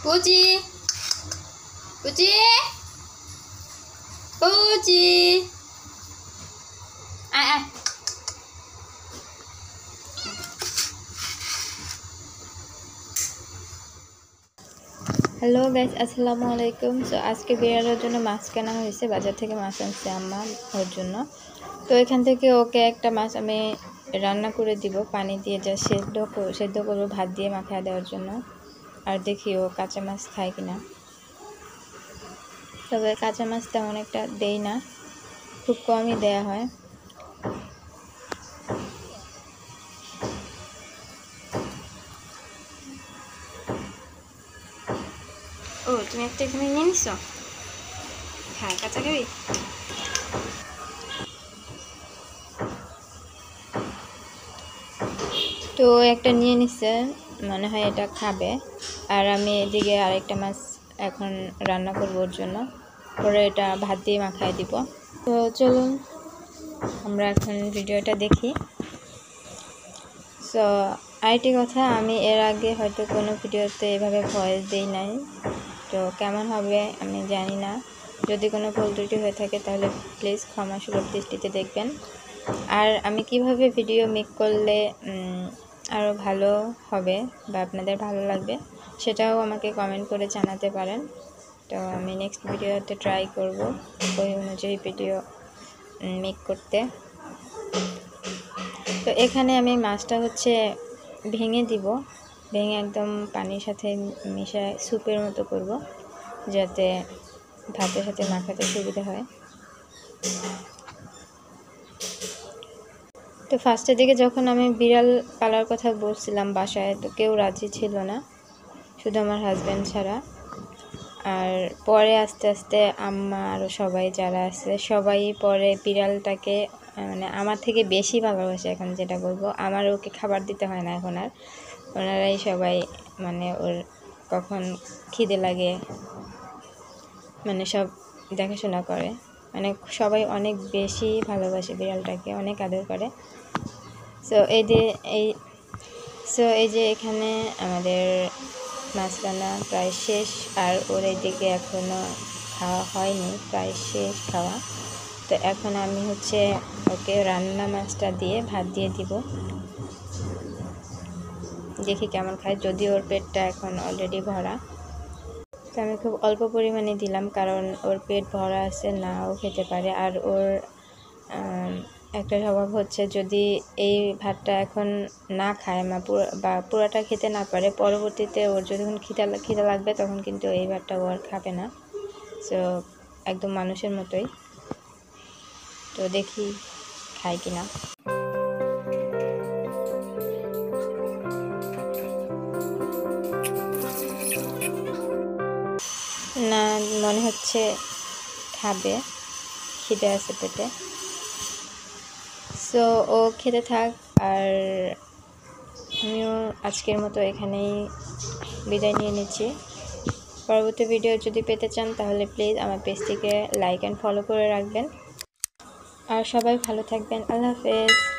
Puchi, Puchi, Puchi. Ai. Hello guys, আসসালামু আলাইকুম। So আজকে বিড়ালের জন্য মাছ কেনা হয়েছে, বাজার থেকে মাছ আনছে আম্মা ওর জন্য। তো এখান থেকে ওকে একটা মাছ আমি রান্না করে দিব, পানি দিয়ে যা সেদ্ধ করবো ভাত দিয়ে মাখিয়ে দেওয়ার জন্য। আর দেখি ও কাঁচা মাছ খায় কিনা। তবে কাঁচা মাছ তেমন একটা দেই না, খুব কমই দেয়া হয়। ও তুমি একটা এখানে নিয়ে নিছো? হ্যাঁ, কাঁচা খাবি? তো একটা নিয়ে নিচ্ছে, মনে হয় এটা খাবে। আর আমি এদিকে আরেকটা মাছ এখন রান্না করবো ওর জন্য, পরে এটা ভাত দিয়ে মাখায় দিব। তো চলুন আমরা এখন ভিডিওটা দেখি। সো আরেকটি কথা, আমি এর আগে হয়তো কোনো ভিডিওতে এভাবে ভয়েস দিই নাই, তো কেমন হবে আমি জানি না। যদি কোনো ভুল ত্রুটি হয়ে থাকে তাহলে প্লিজ ক্ষমা সুলভ দৃষ্টিতে দেখবেন। আর আমি কিভাবে ভিডিও মেক করলে আরও ভালো হবে বা আপনাদের ভালো লাগবে সেটাও আমাকে কমেন্ট করে জানাতে পারেন। তো আমি নেক্সট ভিডিওতে ট্রাই করব ওই অনুযায়ী ভিডিও মেক করতে। তো এখানে আমি মাছটা ভেঙে দিব, ভেঙে একদম পানির সাথে মিশায় স্যুপের মতো করব, যাতে ভাতের সাথে মাখাতে সুবিধা হয়। তো ফার্স্টের দিকে যখন আমি বিড়াল পালার কথা বলছিলাম বাসায়, তো কেউ রাজি ছিল না, শুধু আমার হাজব্যান্ড ছাড়া। আর পরে আস্তে আস্তে আম্মা আরও সবাই যারা আছে সবাই পরে বিড়ালটাকে মানে আমার থেকে বেশি ভালোবাসে। এখন যেটা বলবো, আমার ওকে খাবার দিতে হয় না এখন আর, ওনারাই সবাই মানে ওর কখন খিদে লাগে মানে সব দেখাশোনা করে, মানে সবাই অনেক বেশি ভালোবাসে বিড়ালটাকে, অনেক আদর করে। সো এই যে এখানে আমাদের মাছ রান্না প্রায় শেষ, আর ওর এইদিকে এখনও খাওয়া হয়নি, প্রায় শেষ খাওয়া। তো এখন আমি ওকে রান্না মাছটা দিয়ে ভাত দিয়ে দিব, দেখি কেমন খায়। যদি ওর পেটটা এখন অলরেডি ভরা, তো আমি খুব অল্প পরিমাণে দিলাম, কারণ ওর পেট ভরা আছে, নাও খেতে পারে। আর ওর একটা স্বভাব যদি এই ভাতটা এখন না খায় বা পুরোটা খেতে না পারে, পরবর্তীতে ওর যখন খিদা লাগবে তখন কিন্তু এই ভাতটা ও আর খাবে না। সো একদম মানুষের মতোই। তো দেখি খায় কিনা। না, মনে হচ্ছে খাবে, খিদে আছে পেটে। সো ও খেতে থাক, আর আমিও আজকের মতো এখানেই বিদায় নিয়ে নিচ্ছি। পরবর্তী ভিডিও যদি পেতে চান তাহলে প্লিজ আমার পেজটিকে লাইক অ্যান্ড ফলো করে রাখবেন। আর সবাই ভালো থাকবেন। আল্লাহ হাফেজ।